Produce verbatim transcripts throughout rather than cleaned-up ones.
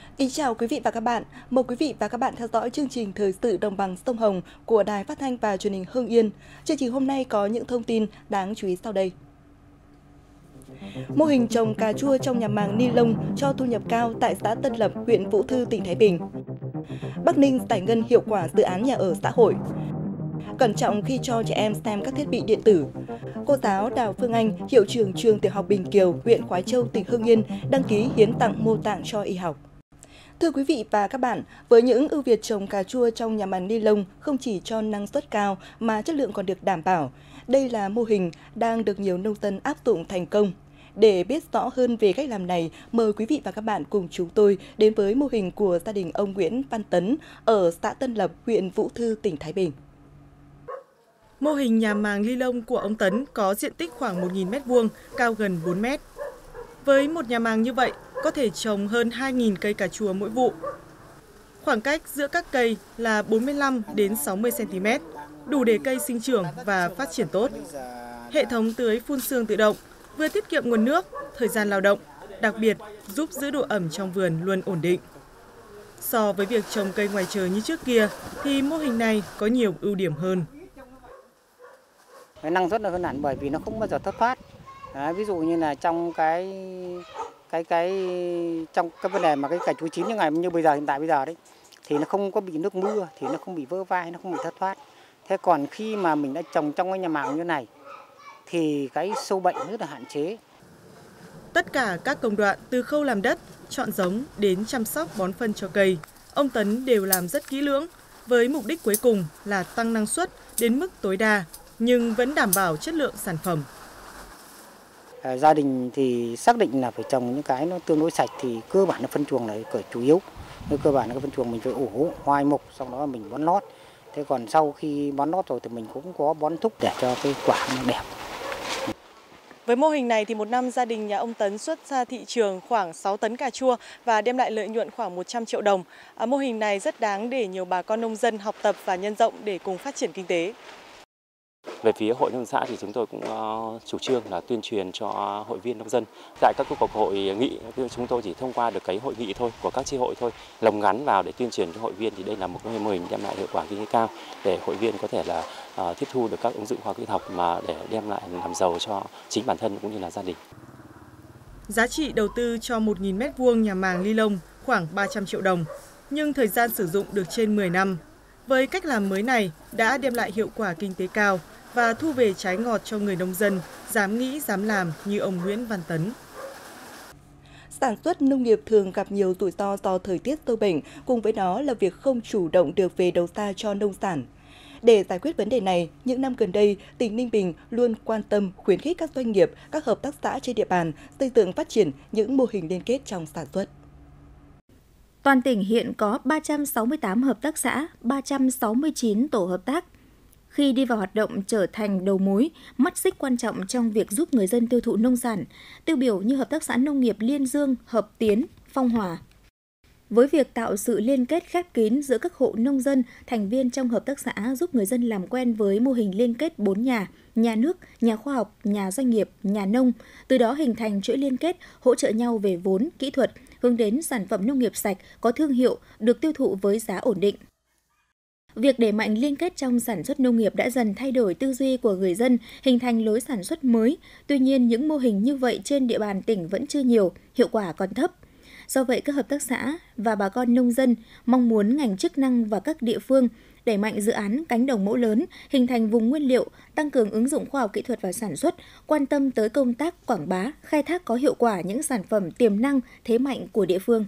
Kính chào quý vị và các bạn. Mời quý vị và các bạn theo dõi chương trình Thời sự Đồng bằng sông Hồng của Đài Phát thanh và Truyền hình Hưng Yên. Chương trình hôm nay có những thông tin đáng chú ý sau đây. Mô hình trồng cà chua trong nhà màng ni lông cho thu nhập cao tại xã Tân Lập, huyện Vũ Thư, tỉnh Thái Bình. Bắc Ninh giải ngân hiệu quả dự án nhà ở xã hội. Cẩn trọng khi cho trẻ em xem các thiết bị điện tử. Cô giáo Đào Phương Anh, hiệu trưởng trường tiểu học Bình Kiều, huyện Khoái Châu, tỉnh Hưng Yên đăng ký hiến tặng mô tạng cho y học. Thưa quý vị và các bạn, với những ưu việt trồng cà chua trong nhà màng ni lông không chỉ cho năng suất cao mà chất lượng còn được đảm bảo, đây là mô hình đang được nhiều nông dân áp dụng thành công. Để biết rõ hơn về cách làm này, mời quý vị và các bạn cùng chúng tôi đến với mô hình của gia đình ông Nguyễn Văn Tấn ở xã Tân Lập, huyện Vũ Thư, tỉnh Thái Bình. Mô hình nhà màng ni lông của ông Tấn có diện tích khoảng một nghìn mét vuông, cao gần bốn mét. Với một nhà màng như vậy, có thể trồng hơn hai nghìn cây cà chua mỗi vụ. Khoảng cách giữa các cây là bốn mươi lăm đến sáu mươi xăng ti mét, đủ để cây sinh trưởng và phát triển tốt. Hệ thống tưới phun sương tự động vừa tiết kiệm nguồn nước, thời gian lao động, đặc biệt giúp giữ độ ẩm trong vườn luôn ổn định. So với việc trồng cây ngoài trời như trước kia thì mô hình này có nhiều ưu điểm hơn. Năng suất là hơn hẳn bởi vì nó không bao giờ thất thoát. Đấy, ví dụ như là trong cái cái cái trong cái vấn đề mà cái cà chua chín như ngày như bây giờ hiện tại bây giờ đấy thì nó không có bị nước mưa, thì nó không bị vỡ vai, nó không bị thất thoát. Thế còn khi mà mình đã trồng trong cái nhà màng như này thì cái sâu bệnh rất là hạn chế. Tất cả các công đoạn từ khâu làm đất, chọn giống đến chăm sóc bón phân cho cây, ông Tấn đều làm rất kỹ lưỡng với mục đích cuối cùng là tăng năng suất đến mức tối đa nhưng vẫn đảm bảo chất lượng sản phẩm. À, gia đình thì xác định là phải trồng những cái nó tương đối sạch thì cơ bản là phân chuồng là cởi chủ yếu. Nếu cơ bản là cái phân chuồng mình phải ủ hoai mục, sau đó mình bón lót. Thế còn sau khi bón lót rồi thì mình cũng có bón thúc để cho cái quả nó đẹp. Với mô hình này thì một năm gia đình nhà ông Tấn xuất ra thị trường khoảng sáu tấn cà chua và đem lại lợi nhuận khoảng một trăm triệu đồng. À, mô hình này rất đáng để nhiều bà con nông dân học tập và nhân rộng để cùng phát triển kinh tế. Về phía hội nông xã thì chúng tôi cũng chủ trương là tuyên truyền cho hội viên nông dân. Tại các cuộc hội nghị chúng tôi chỉ thông qua được cái hội nghị thôi của các chi hội thôi, lồng gắn vào để tuyên truyền cho hội viên thì đây là một cái mô hình đem lại hiệu quả kinh tế cao để hội viên có thể là uh, tiếp thu được các ứng dụng khoa học kỹ thuật mà để đem lại làm giàu cho chính bản thân cũng như là gia đình. Giá trị đầu tư cho một nghìn mét vuông nhà màng ni lông khoảng ba trăm triệu đồng, nhưng thời gian sử dụng được trên mười năm. Với cách làm mới này đã đem lại hiệu quả kinh tế cao và thu về trái ngọt cho người nông dân, dám nghĩ, dám làm như ông Nguyễn Văn Tấn. Sản xuất nông nghiệp thường gặp nhiều rủi ro do thời tiết sâu bệnh, cùng với đó là việc không chủ động được về đầu ra cho nông sản. Để giải quyết vấn đề này, những năm gần đây, tỉnh Ninh Bình luôn quan tâm khuyến khích các doanh nghiệp, các hợp tác xã trên địa bàn xây dựng phát triển những mô hình liên kết trong sản xuất. Toàn tỉnh hiện có ba trăm sáu mươi tám hợp tác xã, ba trăm sáu mươi chín tổ hợp tác. Khi đi vào hoạt động trở thành đầu mối, mắt xích quan trọng trong việc giúp người dân tiêu thụ nông sản, tiêu biểu như Hợp tác xã Nông nghiệp Liên Dương, Hợp Tiến, Phong Hòa. Với việc tạo sự liên kết khép kín giữa các hộ nông dân, thành viên trong hợp tác xã giúp người dân làm quen với mô hình liên kết bốn nhà, nhà nước, nhà khoa học, nhà doanh nghiệp, nhà nông, từ đó hình thành chuỗi liên kết, hỗ trợ nhau về vốn, kỹ thuật, hướng đến sản phẩm nông nghiệp sạch, có thương hiệu, được tiêu thụ với giá ổn định. Việc đẩy mạnh liên kết trong sản xuất nông nghiệp đã dần thay đổi tư duy của người dân, hình thành lối sản xuất mới. Tuy nhiên, những mô hình như vậy trên địa bàn tỉnh vẫn chưa nhiều, hiệu quả còn thấp. Do vậy, các hợp tác xã và bà con nông dân mong muốn ngành chức năng và các địa phương đẩy mạnh dự án cánh đồng mẫu lớn, hình thành vùng nguyên liệu, tăng cường ứng dụng khoa học kỹ thuật vào sản xuất, quan tâm tới công tác quảng bá, khai thác có hiệu quả những sản phẩm tiềm năng, thế mạnh của địa phương.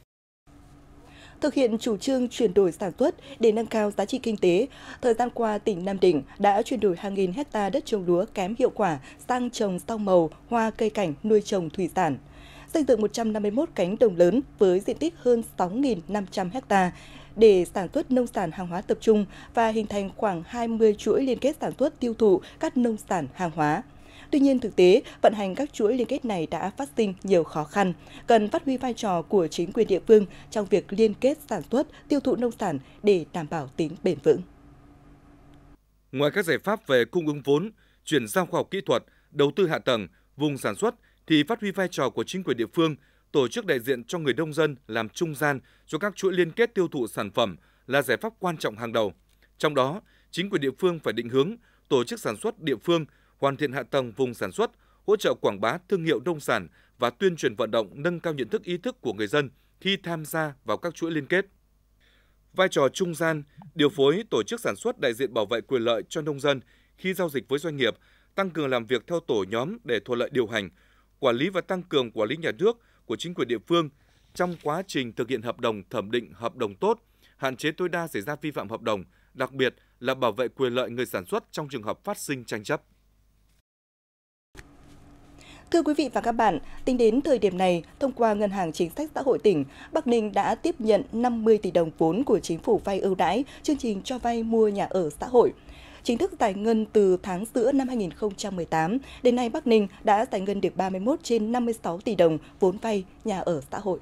Thực hiện chủ trương chuyển đổi sản xuất để nâng cao giá trị kinh tế, thời gian qua tỉnh Nam Định đã chuyển đổi hàng nghìn hecta đất trồng lúa kém hiệu quả sang trồng rau màu, hoa cây cảnh, nuôi trồng thủy sản. Xây dựng một trăm năm mươi mốt cánh đồng lớn với diện tích hơn sáu nghìn năm trăm hecta để sản xuất nông sản hàng hóa tập trung và hình thành khoảng hai mươi chuỗi liên kết sản xuất tiêu thụ các nông sản hàng hóa. Tuy nhiên, thực tế, vận hành các chuỗi liên kết này đã phát sinh nhiều khó khăn, cần phát huy vai trò của chính quyền địa phương trong việc liên kết sản xuất, tiêu thụ nông sản để đảm bảo tính bền vững. Ngoài các giải pháp về cung ứng vốn, chuyển giao khoa học kỹ thuật, đầu tư hạ tầng, vùng sản xuất, thì phát huy vai trò của chính quyền địa phương, tổ chức đại diện cho người nông dân làm trung gian cho các chuỗi liên kết tiêu thụ sản phẩm là giải pháp quan trọng hàng đầu. Trong đó, chính quyền địa phương phải định hướng, tổ chức sản xuất địa phương, hoàn thiện hạ tầng vùng sản xuất, hỗ trợ quảng bá thương hiệu nông sản và tuyên truyền vận động nâng cao nhận thức ý thức của người dân khi tham gia vào các chuỗi liên kết. Vai trò trung gian, điều phối tổ chức sản xuất đại diện bảo vệ quyền lợi cho nông dân khi giao dịch với doanh nghiệp, tăng cường làm việc theo tổ nhóm để thuận lợi điều hành, quản lý và tăng cường quản lý nhà nước của chính quyền địa phương trong quá trình thực hiện hợp đồng thẩm định hợp đồng tốt, hạn chế tối đa xảy ra vi phạm hợp đồng, đặc biệt là bảo vệ quyền lợi người sản xuất trong trường hợp phát sinh tranh chấp. Thưa quý vị và các bạn, tính đến thời điểm này, thông qua Ngân hàng Chính sách Xã hội tỉnh, Bắc Ninh đã tiếp nhận năm mươi tỷ đồng vốn của chính phủ vay ưu đãi chương trình cho vay mua nhà ở xã hội. Chính thức giải ngân từ tháng giữa năm hai nghìn không trăm mười tám, đến nay Bắc Ninh đã giải ngân được ba mươi mốt trên năm mươi sáu tỷ đồng vốn vay nhà ở xã hội.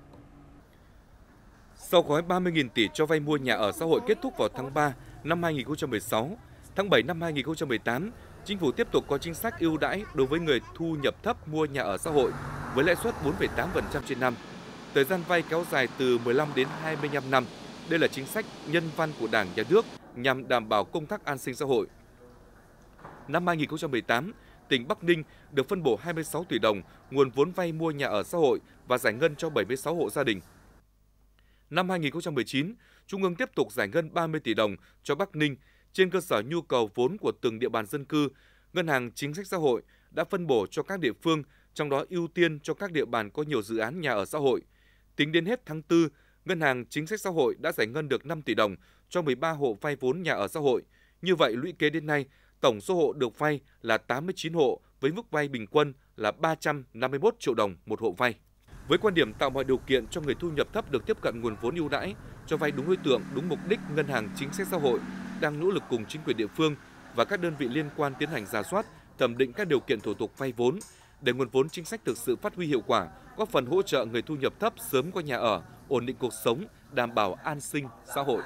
Sau gói ba mươi nghìn tỷ cho vay mua nhà ở xã hội kết thúc vào tháng ba năm hai nghìn không trăm mười sáu, tháng bảy năm hai nghìn không trăm mười tám, Chính phủ tiếp tục có chính sách ưu đãi đối với người thu nhập thấp mua nhà ở xã hội với lãi suất bốn phẩy tám phần trăm trên năm. Thời gian vay kéo dài từ mười lăm đến hai mươi lăm năm. Đây là chính sách nhân văn của Đảng, Nhà nước nhằm đảm bảo công tác an sinh xã hội. Năm hai nghìn không trăm mười tám, tỉnh Bắc Ninh được phân bổ hai mươi sáu tỷ đồng nguồn vốn vay mua nhà ở xã hội và giải ngân cho bảy mươi sáu hộ gia đình. Năm hai nghìn không trăm mười chín, Trung ương tiếp tục giải ngân ba mươi tỷ đồng cho Bắc Ninh trên cơ sở nhu cầu vốn của từng địa bàn dân cư. Ngân hàng Chính sách Xã hội đã phân bổ cho các địa phương, trong đó ưu tiên cho các địa bàn có nhiều dự án nhà ở xã hội. Tính đến hết tháng tư, Ngân hàng Chính sách Xã hội đã giải ngân được năm tỷ đồng cho mười ba hộ vay vốn nhà ở xã hội. Như vậy, lũy kế đến nay, tổng số hộ được vay là tám mươi chín hộ với mức vay bình quân là ba trăm năm mươi mốt triệu đồng một hộ vay. Với quan điểm tạo mọi điều kiện cho người thu nhập thấp được tiếp cận nguồn vốn ưu đãi, cho vay đúng đối tượng, đúng mục đích, Ngân hàng Chính sách Xã hội đang nỗ lực cùng chính quyền địa phương và các đơn vị liên quan tiến hành rà soát, thẩm định các điều kiện thủ tục vay vốn để nguồn vốn chính sách thực sự phát huy hiệu quả, góp phần hỗ trợ người thu nhập thấp sớm có nhà ở, ổn định cuộc sống, đảm bảo an sinh xã hội.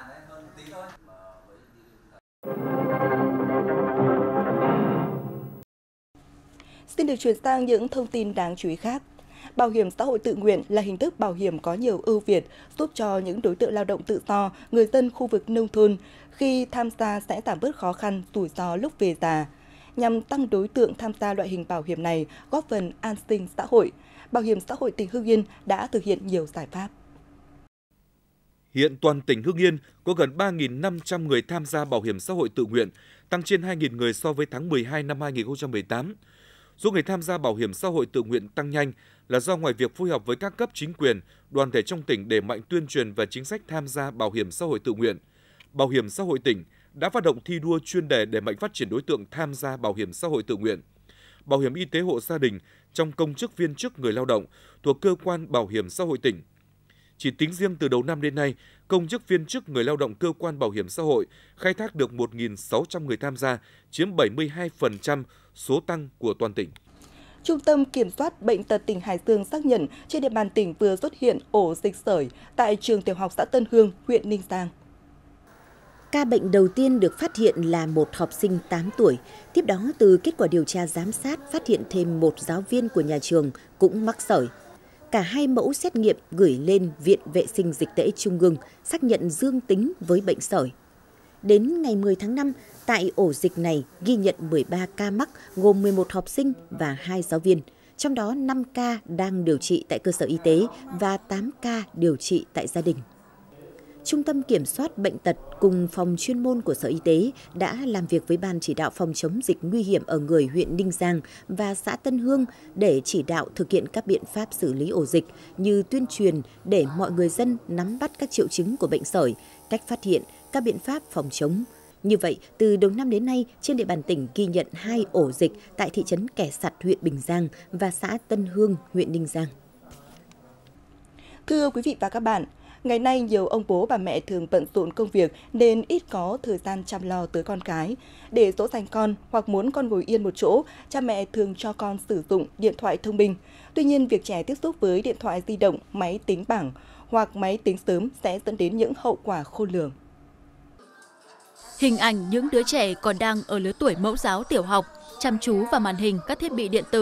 Xin được chuyển sang những thông tin đáng chú ý khác. Bảo hiểm xã hội tự nguyện là hình thức bảo hiểm có nhiều ưu việt, giúp cho những đối tượng lao động tự do, người dân khu vực nông thôn khi tham gia sẽ giảm bớt khó khăn, rủi ro lúc về già. Nhằm tăng đối tượng tham gia loại hình bảo hiểm này, góp phần an sinh xã hội, Bảo hiểm xã hội tỉnh Hưng Yên đã thực hiện nhiều giải pháp. Hiện toàn tỉnh Hưng Yên có gần ba nghìn năm trăm người tham gia bảo hiểm xã hội tự nguyện, tăng trên hai nghìn người so với tháng mười hai năm hai nghìn không trăm mười tám. Số người tham gia bảo hiểm xã hội tự nguyện tăng nhanh là do ngoài việc phối hợp với các cấp chính quyền, đoàn thể trong tỉnh đẩy mạnh tuyên truyền về chính sách tham gia bảo hiểm xã hội tự nguyện, Bảo hiểm xã hội tỉnh đã phát động thi đua chuyên đề đẩy mạnh phát triển đối tượng tham gia bảo hiểm xã hội tự nguyện. Bảo hiểm y tế hộ gia đình trong công chức viên chức người lao động thuộc cơ quan bảo hiểm xã hội tỉnh. Chỉ tính riêng từ đầu năm đến nay, công chức viên chức người lao động cơ quan bảo hiểm xã hội khai thác được một nghìn sáu trăm người tham gia, chiếm bảy mươi hai phần trăm số tăng của toàn tỉnh. Trung tâm Kiểm soát Bệnh tật tỉnh Hải Dương xác nhận trên địa bàn tỉnh vừa xuất hiện ổ dịch sởi tại trường tiểu học xã Tân Hương, huyện Ninh Giang. Ca bệnh đầu tiên được phát hiện là một học sinh tám tuổi. Tiếp đó, từ kết quả điều tra giám sát, phát hiện thêm một giáo viên của nhà trường cũng mắc sởi. Cả hai mẫu xét nghiệm gửi lên Viện Vệ sinh Dịch tễ Trung ương xác nhận dương tính với bệnh sởi. Đến ngày mười tháng năm, tại ổ dịch này ghi nhận mười ba ca mắc gồm mười một học sinh và hai giáo viên, trong đó năm ca đang điều trị tại cơ sở y tế và tám ca điều trị tại gia đình. Trung tâm Kiểm soát Bệnh tật cùng phòng chuyên môn của Sở Y tế đã làm việc với Ban chỉ đạo phòng chống dịch nguy hiểm ở người huyện Ninh Giang và xã Tân Hương để chỉ đạo thực hiện các biện pháp xử lý ổ dịch như tuyên truyền để mọi người dân nắm bắt các triệu chứng của bệnh sởi, cách phát hiện, các biện pháp phòng chống. Như vậy, từ đầu năm đến nay, trên địa bàn tỉnh ghi nhận hai ổ dịch tại thị trấn Kẻ Sặt, huyện Bình Giang và xã Tân Hương, huyện Ninh Giang. Thưa quý vị và các bạn, ngày nay nhiều ông bố bà mẹ thường bận rộn công việc nên ít có thời gian chăm lo tới con cái. Để dỗ dành con hoặc muốn con ngồi yên một chỗ, cha mẹ thường cho con sử dụng điện thoại thông minh. Tuy nhiên, việc trẻ tiếp xúc với điện thoại di động, máy tính bảng hoặc máy tính sớm sẽ dẫn đến những hậu quả khôn lường. Hình ảnh những đứa trẻ còn đang ở lứa tuổi mẫu giáo tiểu học, chăm chú vào màn hình các thiết bị điện tử,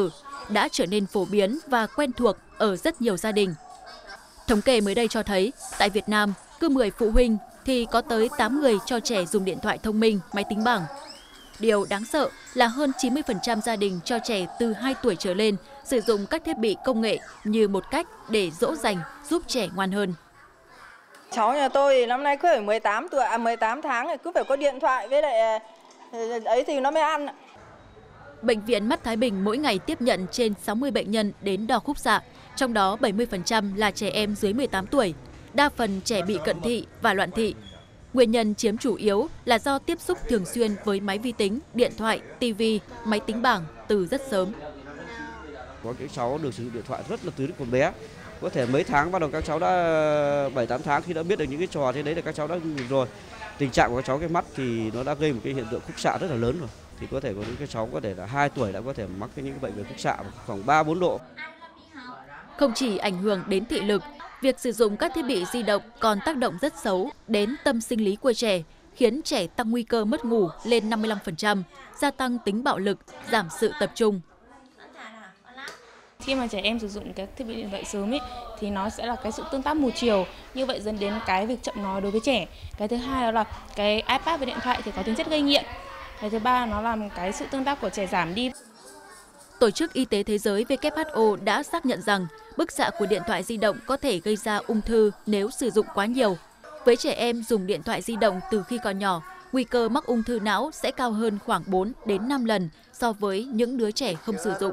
đã trở nên phổ biến và quen thuộc ở rất nhiều gia đình. Thống kê mới đây cho thấy, tại Việt Nam, cứ mười phụ huynh thì có tới tám người cho trẻ dùng điện thoại thông minh, máy tính bảng. Điều đáng sợ là hơn chín mươi phần trăm gia đình cho trẻ từ hai tuổi trở lên sử dụng các thiết bị công nghệ như một cách để dỗ dành, giúp trẻ ngoan hơn. Cháu nhà tôi thì năm nay cứ phải mười tám tuổi, à mười tám tháng thì cứ phải có điện thoại với lại ấy thì nó mới ăn. Bệnh viện Mắt Thái Bình mỗi ngày tiếp nhận trên sáu mươi bệnh nhân đến đo khúc xạ, trong đó bảy mươi phần trăm là trẻ em dưới mười tám tuổi, đa phần trẻ bị cận thị và loạn thị. Nguyên nhân chiếm chủ yếu là do tiếp xúc thường xuyên với máy vi tính, điện thoại, tivi, máy tính bảng từ rất sớm. Có những cháu được sử dụng điện thoại rất là từ lúc còn bé. Có thể mấy tháng bắt đầu các cháu đã bảy tám tháng khi đã biết được những cái trò thế đấy là các cháu đã rồi. Tình trạng của các cháu cái mắt thì nó đã gây một cái hiện tượng khúc xạ rất là lớn rồi. Thì có thể có những cái cháu có thể là hai tuổi đã có thể mắc những cái bệnh về khúc xạ khoảng ba bốn độ. Không chỉ ảnh hưởng đến thị lực, việc sử dụng các thiết bị di động còn tác động rất xấu đến tâm sinh lý của trẻ, khiến trẻ tăng nguy cơ mất ngủ lên năm mươi lăm phần trăm, gia tăng tính bạo lực, giảm sự tập trung. Khi mà trẻ em sử dụng các thiết bị điện thoại sớm ấy, thì nó sẽ là cái sự tương tác một chiều, như vậy dẫn đến cái việc chậm nói đối với trẻ. Cái thứ hai đó là cái iPad và điện thoại thì có tính chất gây nghiện. Cái thứ ba nó làm cái sự tương tác của trẻ giảm đi. Tổ chức Y tế Thế giới W H O đã xác nhận rằng bức xạ của điện thoại di động có thể gây ra ung thư nếu sử dụng quá nhiều. Với trẻ em dùng điện thoại di động từ khi còn nhỏ, nguy cơ mắc ung thư não sẽ cao hơn khoảng bốn đến năm lần so với những đứa trẻ không sử dụng.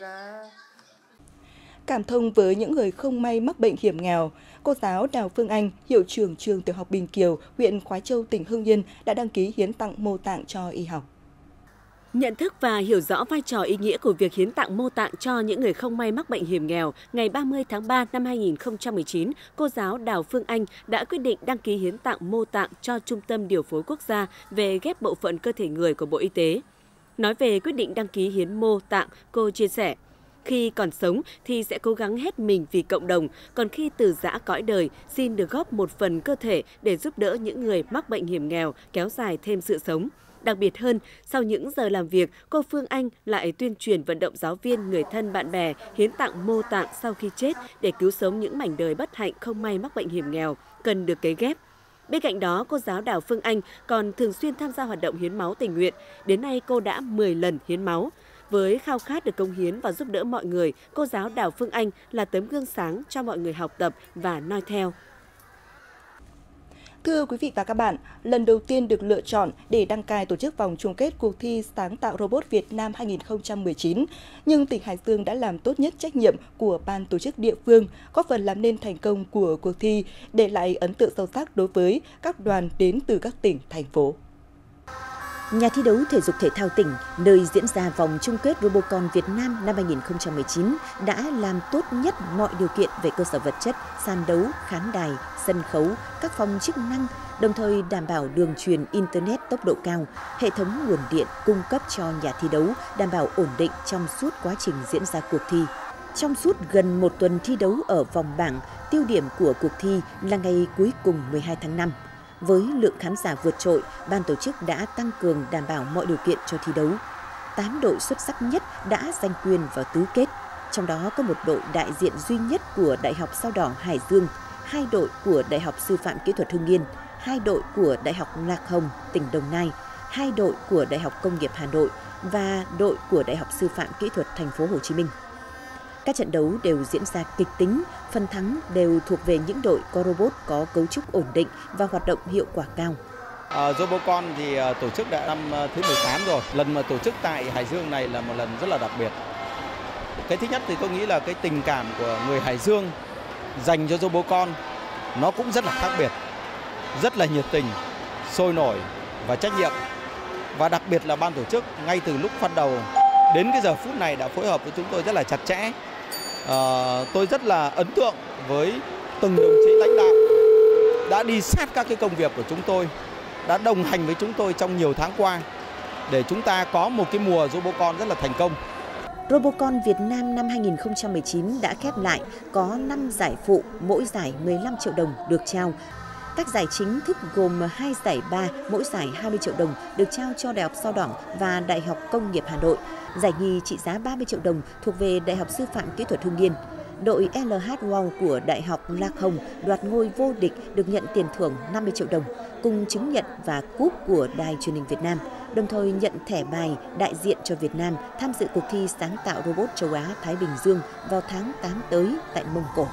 Cảm thông với những người không may mắc bệnh hiểm nghèo, cô giáo Đào Phương Anh, hiệu trưởng trường tiểu học Bình Kiều, huyện Khoái Châu, tỉnh Hưng Yên đã đăng ký hiến tặng mô tạng cho y học. Nhận thức và hiểu rõ vai trò ý nghĩa của việc hiến tặng mô tạng cho những người không may mắc bệnh hiểm nghèo, ngày ba mươi tháng ba năm hai nghìn không trăm mười chín, cô giáo Đào Phương Anh đã quyết định đăng ký hiến tặng mô tạng cho Trung tâm Điều phối Quốc gia về ghép bộ phận cơ thể người của Bộ Y tế. Nói về quyết định đăng ký hiến mô tạng, cô chia sẻ: khi còn sống thì sẽ cố gắng hết mình vì cộng đồng, còn khi từ giã cõi đời, xin được góp một phần cơ thể để giúp đỡ những người mắc bệnh hiểm nghèo, kéo dài thêm sự sống. Đặc biệt hơn, sau những giờ làm việc, cô Phương Anh lại tuyên truyền vận động giáo viên, người thân, bạn bè hiến tặng mô tạng sau khi chết để cứu sống những mảnh đời bất hạnh không may mắc bệnh hiểm nghèo, cần được cấy ghép. Bên cạnh đó, cô giáo Đào Phương Anh còn thường xuyên tham gia hoạt động hiến máu tình nguyện. Đến nay, cô đã mười lần hiến máu. Với khao khát được cống hiến và giúp đỡ mọi người, cô giáo Đào Phương Anh là tấm gương sáng cho mọi người học tập và noi theo. Thưa quý vị và các bạn, lần đầu tiên được lựa chọn để đăng cai tổ chức vòng chung kết cuộc thi sáng tạo robot Việt Nam hai nghìn không trăm mười chín, nhưng tỉnh Hải Dương đã làm tốt nhất trách nhiệm của ban tổ chức địa phương, góp phần làm nên thành công của cuộc thi, để lại ấn tượng sâu sắc đối với các đoàn đến từ các tỉnh, thành phố. Nhà thi đấu thể dục thể thao tỉnh, nơi diễn ra vòng chung kết Robocon Việt Nam năm hai nghìn không trăm mười chín, đã làm tốt nhất mọi điều kiện về cơ sở vật chất, sàn đấu, khán đài, sân khấu, các phòng chức năng, đồng thời đảm bảo đường truyền Internet tốc độ cao, hệ thống nguồn điện cung cấp cho nhà thi đấu đảm bảo ổn định trong suốt quá trình diễn ra cuộc thi. Trong suốt gần một tuần thi đấu ở vòng bảng, tiêu điểm của cuộc thi là ngày cuối cùng mười hai tháng năm. Với lượng khán giả vượt trội, ban tổ chức đã tăng cường đảm bảo mọi điều kiện cho thi đấu. tám đội xuất sắc nhất đã giành quyền vào tứ kết, trong đó có một đội đại diện duy nhất của Đại học Sao Đỏ Hải Dương, hai đội của Đại học Sư phạm Kỹ thuật Hưng Yên, hai đội của Đại học Lạc Hồng, tỉnh Đồng Nai, hai đội của Đại học Công nghiệp Hà Nội và đội của Đại học Sư phạm Kỹ thuật Thành phố Hồ Chí Minh. Các trận đấu đều diễn ra kịch tính, phần thắng đều thuộc về những đội có robot có cấu trúc ổn định và hoạt động hiệu quả cao. À, Robocon thì uh, tổ chức đã năm thứ mười tám rồi. Lần mà tổ chức tại Hải Dương này là một lần rất là đặc biệt. Cái thứ nhất thì tôi nghĩ là cái tình cảm của người Hải Dương dành cho Robocon nó cũng rất là khác biệt, rất là nhiệt tình, sôi nổi và trách nhiệm. Và đặc biệt là ban tổ chức ngay từ lúc bắt đầu đến cái giờ phút này đã phối hợp với chúng tôi rất là chặt chẽ. À, tôi rất là ấn tượng với từng đồng chí lãnh đạo đã đi sát các cái công việc của chúng tôi, đã đồng hành với chúng tôi trong nhiều tháng qua để chúng ta có một cái mùa Robocon rất là thành công. Robocon Việt Nam năm hai nghìn không trăm mười chín đã khép lại, có năm giải phụ, mỗi giải mười lăm triệu đồng được trao. Các giải chính thức gồm hai giải ba, mỗi giải hai mươi triệu đồng được trao cho Đại học Sao Đỏ và Đại học Công nghiệp Hà Nội. Giải nhì trị giá ba mươi triệu đồng thuộc về Đại học Sư phạm Kỹ thuật Hưng Yên. Đội lờ hát Wow của Đại học Lạc Hồng đoạt ngôi vô địch được nhận tiền thưởng năm mươi triệu đồng, cùng chứng nhận và cúp của Đài Truyền hình Việt Nam, đồng thời nhận thẻ bài đại diện cho Việt Nam tham dự cuộc thi sáng tạo robot châu Á-Thái Bình Dương vào tháng tám tới tại Mông Cổ.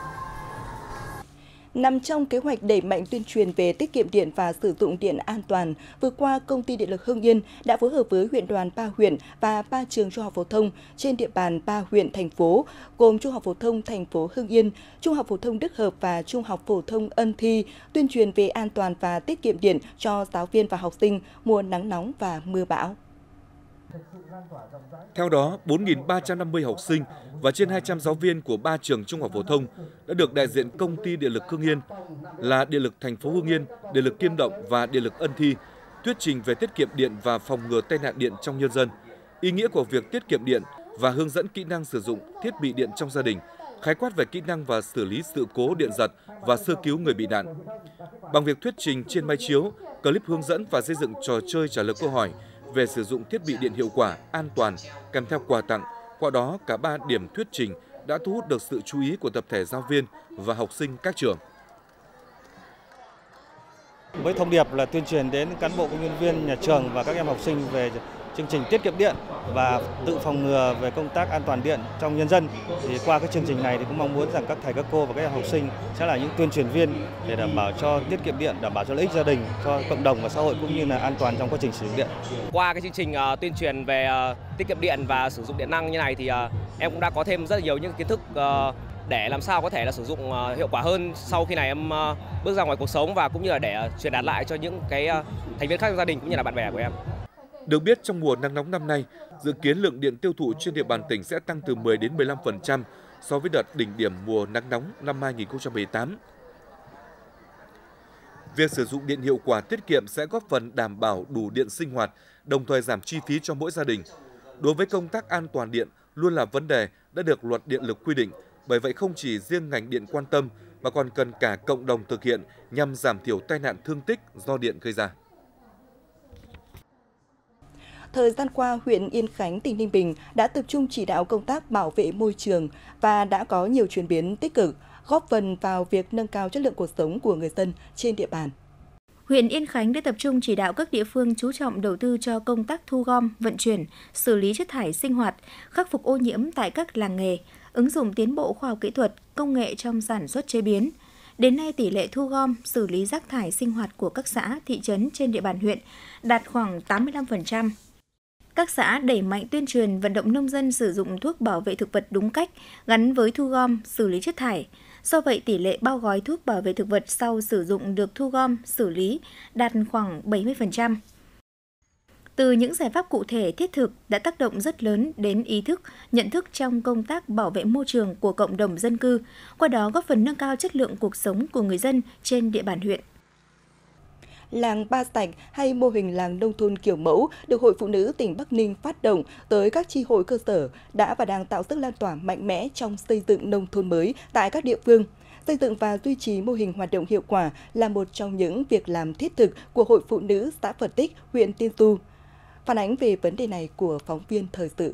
Nằm trong kế hoạch đẩy mạnh tuyên truyền về tiết kiệm điện và sử dụng điện an toàn, vừa qua Công ty Điện lực Hưng Yên đã phối hợp với huyện đoàn ba huyện và ba trường trung học phổ thông trên địa bàn ba huyện thành phố, gồm Trung học phổ thông thành phố Hưng Yên, Trung học phổ thông Đức Hợp và Trung học phổ thông Ân Thi, tuyên truyền về an toàn và tiết kiệm điện cho giáo viên và học sinh mùa nắng nóng và mưa bão. Theo đó, bốn nghìn ba trăm năm mươi học sinh và trên hai trăm giáo viên của ba trường trung học phổ thông đã được đại diện Công ty Điện lực Hưng Yên là Điện lực thành phố Hưng Yên, Điện lực Kim Động và Điện lực Ân Thi thuyết trình về tiết kiệm điện và phòng ngừa tai nạn điện trong nhân dân, ý nghĩa của việc tiết kiệm điện và hướng dẫn kỹ năng sử dụng thiết bị điện trong gia đình, khái quát về kỹ năng và xử lý sự cố điện giật và sơ cứu người bị nạn. Bằng việc thuyết trình trên máy chiếu, clip hướng dẫn và xây dựng trò chơi trả lời câu hỏi về sử dụng thiết bị điện hiệu quả, an toàn, kèm theo quà tặng. Qua đó, cả ba điểm thuyết trình đã thu hút được sự chú ý của tập thể giáo viên và học sinh các trường. Với thông điệp là tuyên truyền đến cán bộ công nhân viên nhà trường và các em học sinh về chương trình tiết kiệm điện và tự phòng ngừa về công tác an toàn điện trong nhân dân, thì qua cái chương trình này thì cũng mong muốn rằng các thầy các cô và các em học sinh sẽ là những tuyên truyền viên để đảm bảo cho tiết kiệm điện, đảm bảo cho lợi ích gia đình, cho cộng đồng và xã hội cũng như là an toàn trong quá trình sử dụng điện. Qua cái chương trình uh, tuyên truyền về uh, tiết kiệm điện và sử dụng điện năng như này thì uh, em cũng đã có thêm rất là nhiều những kiến thức uh, để làm sao có thể là sử dụng uh, hiệu quả hơn sau khi này em uh, bước ra ngoài cuộc sống, và cũng như là để uh, truyền đạt lại cho những cái uh, thành viên khác trong gia đình cũng như là bạn bè của em. Được biết, trong mùa nắng nóng năm nay, dự kiến lượng điện tiêu thụ trên địa bàn tỉnh sẽ tăng từ mười đến mười lăm phần trăm so với đợt đỉnh điểm mùa nắng nóng năm hai nghìn không trăm mười tám. Việc sử dụng điện hiệu quả tiết kiệm sẽ góp phần đảm bảo đủ điện sinh hoạt, đồng thời giảm chi phí cho mỗi gia đình. Đối với công tác an toàn điện luôn là vấn đề đã được Luật Điện lực quy định, bởi vậy không chỉ riêng ngành điện quan tâm mà còn cần cả cộng đồng thực hiện nhằm giảm thiểu tai nạn thương tích do điện gây ra. Thời gian qua, huyện Yên Khánh, tỉnh Ninh Bình đã tập trung chỉ đạo công tác bảo vệ môi trường và đã có nhiều chuyển biến tích cực, góp phần vào việc nâng cao chất lượng cuộc sống của người dân trên địa bàn. Huyện Yên Khánh đã tập trung chỉ đạo các địa phương chú trọng đầu tư cho công tác thu gom, vận chuyển, xử lý chất thải sinh hoạt, khắc phục ô nhiễm tại các làng nghề, ứng dụng tiến bộ khoa học kỹ thuật, công nghệ trong sản xuất chế biến. Đến nay, tỷ lệ thu gom, xử lý rác thải sinh hoạt của các xã, thị trấn trên địa bàn huyện đạt khoảng tám mươi lăm phần trăm. Các xã đẩy mạnh tuyên truyền vận động nông dân sử dụng thuốc bảo vệ thực vật đúng cách, gắn với thu gom, xử lý chất thải. Do vậy, tỷ lệ bao gói thuốc bảo vệ thực vật sau sử dụng được thu gom, xử lý đạt khoảng bảy mươi phần trăm. Từ những giải pháp cụ thể thiết thực đã tác động rất lớn đến ý thức, nhận thức trong công tác bảo vệ môi trường của cộng đồng dân cư, qua đó góp phần nâng cao chất lượng cuộc sống của người dân trên địa bàn huyện. Làng Ba Sạch hay mô hình làng nông thôn kiểu mẫu được Hội Phụ nữ tỉnh Bắc Ninh phát động tới các chi hội cơ sở đã và đang tạo sức lan tỏa mạnh mẽ trong xây dựng nông thôn mới tại các địa phương. Xây dựng và duy trì mô hình hoạt động hiệu quả là một trong những việc làm thiết thực của Hội Phụ nữ xã Phật Tích, huyện Tiên Du. Phản ánh về vấn đề này của phóng viên Thời sự.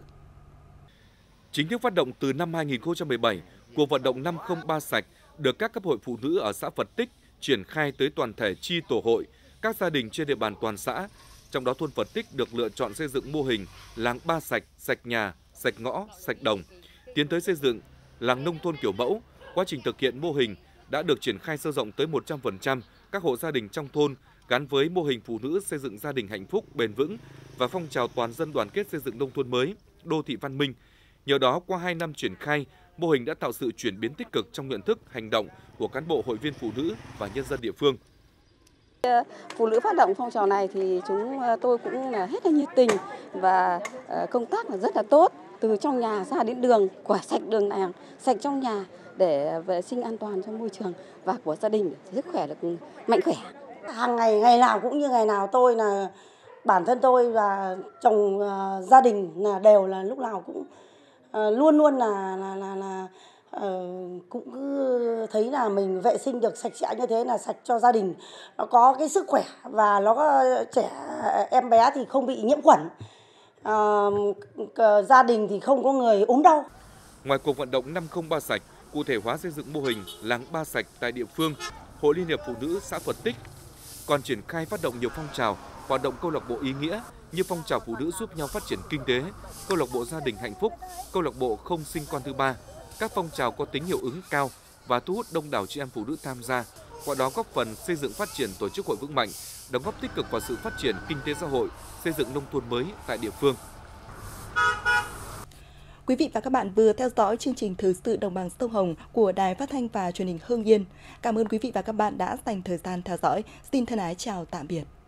Chính thức phát động từ năm hai nghìn không trăm mười bảy, cuộc vận động năm không ba sạch được các cấp hội phụ nữ ở xã Phật Tích triển khai tới toàn thể chi tổ hội, các gia đình trên địa bàn toàn xã. Trong đó thôn Phật Tích được lựa chọn xây dựng mô hình làng ba sạch, sạch nhà, sạch ngõ, sạch đồng, tiến tới xây dựng làng nông thôn kiểu mẫu. Quá trình thực hiện mô hình đã được triển khai sâu rộng tới một trăm phần trăm các hộ gia đình trong thôn, gắn với mô hình phụ nữ xây dựng gia đình hạnh phúc, bền vững và phong trào toàn dân đoàn kết xây dựng nông thôn mới, đô thị văn minh. Nhờ đó, qua hai năm triển khai, mô hình đã tạo sự chuyển biến tích cực trong nhận thức, hành động của cán bộ hội viên phụ nữ và nhân dân địa phương. Phụ nữ phát động phong trào này thì chúng tôi cũng là hết là nhiệt tình và công tác là rất là tốt, từ trong nhà ra đến đường, quả sạch đường làng, sạch trong nhà để vệ sinh an toàn cho môi trường và của gia đình, sức khỏe được mạnh khỏe. Hàng ngày, ngày nào cũng như ngày nào, tôi là bản thân tôi và chồng uh, gia đình là đều là lúc nào cũng uh, luôn luôn là là là, là Ờ, cũng cứ thấy là mình vệ sinh được sạch sẽ như thế là sạch cho gia đình, nó có cái sức khỏe và nó có trẻ em bé thì không bị nhiễm khuẩn, ờ, gia đình thì không có người ốm đau. Ngoài cuộc vận động năm không ba sạch, cụ thể hóa xây dựng mô hình làng ba sạch tại địa phương, Hội Liên hiệp Phụ nữ xã Phật Tích còn triển khai phát động nhiều phong trào, hoạt động câu lạc bộ ý nghĩa như phong trào phụ nữ giúp nhau phát triển kinh tế, câu lạc bộ gia đình hạnh phúc, câu lạc bộ không sinh con thứ ba. Các phong trào có tính hiệu ứng cao và thu hút đông đảo chị em phụ nữ tham gia, qua đó góp phần xây dựng phát triển tổ chức hội vững mạnh, đóng góp tích cực vào sự phát triển kinh tế xã hội, xây dựng nông thôn mới tại địa phương. Quý vị và các bạn vừa theo dõi chương trình Thời sự Đồng bằng Sông Hồng của Đài Phát thanh và Truyền hình Hưng Yên. Cảm ơn quý vị và các bạn đã dành thời gian theo dõi. Xin thân ái chào tạm biệt.